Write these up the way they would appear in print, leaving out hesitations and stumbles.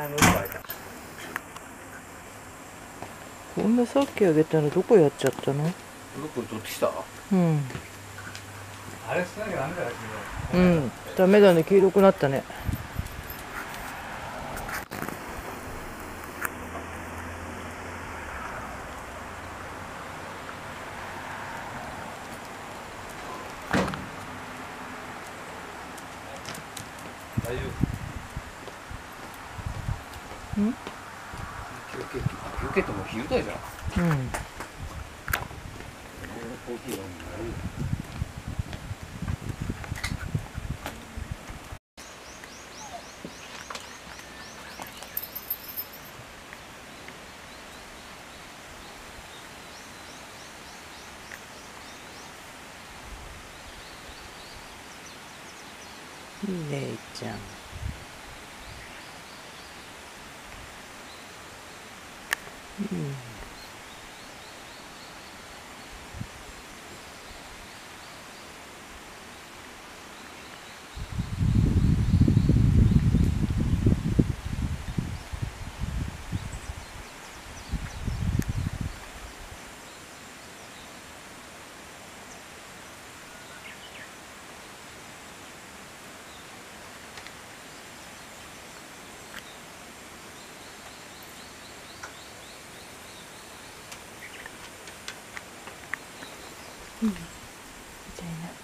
こんなさっきあげたのどこやっちゃったの？ どこ取ってきた？ うん。 あれ少なきゃダメだよ。 うん。ダメだね。黄色くなったね。 大丈夫？ うん。 休憩ってもう昼だじゃん。 うん。 コーヒー飲むのやるよ。 姉ちゃん。うん。うん。みたいな。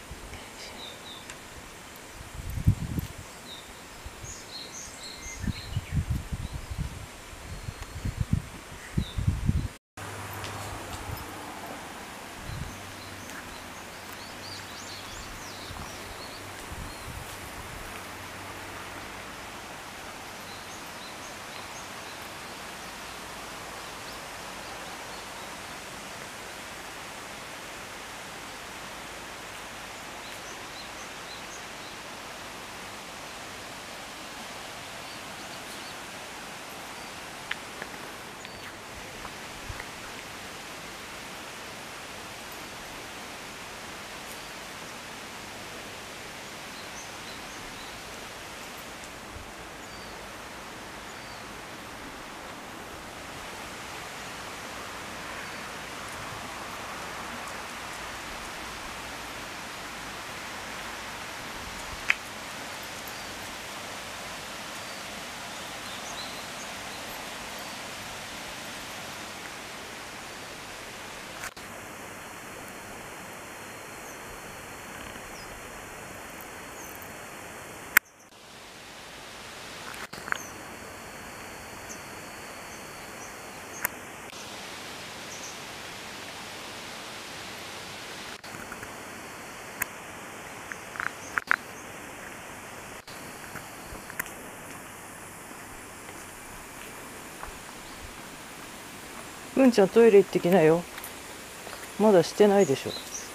うんちゃんトイレ行ってきなよ。まだしてないでしょ。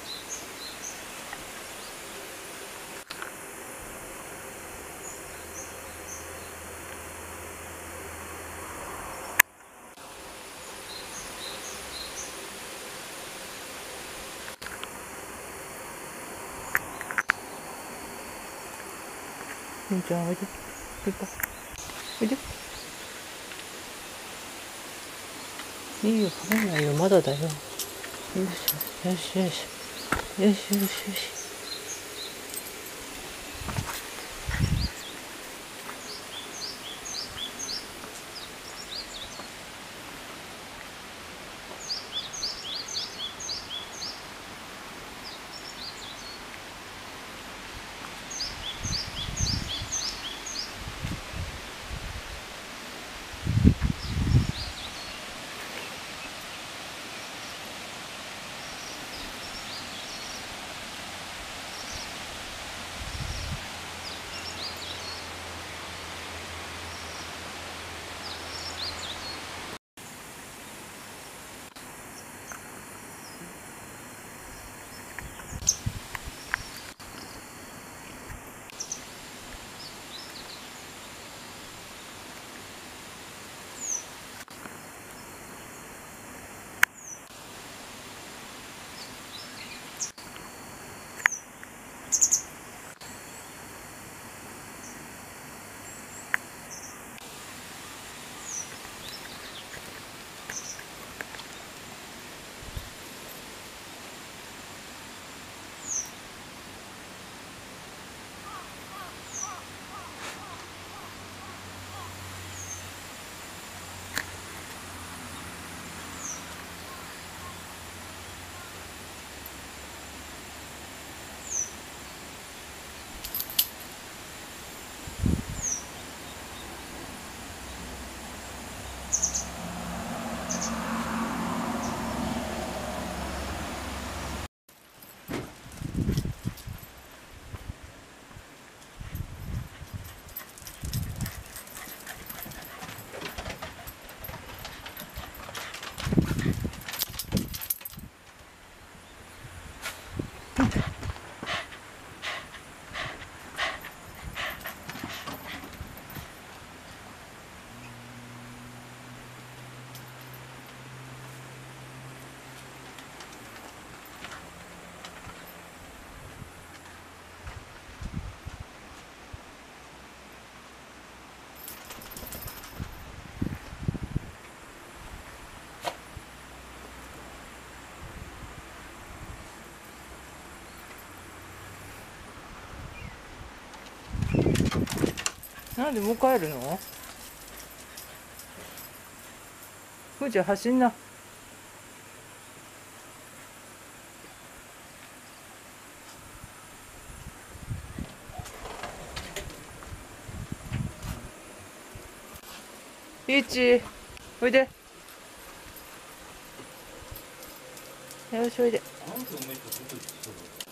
うんちゃんおいで。ピパ。おいで。いいよ、かめないよ。まだだよ。よしよしよし。よしよしよし。 なんでもう帰るの？ふーちゃん走んな。いち、おいで。よし、おいで。 何分もいったら出てきそうだ。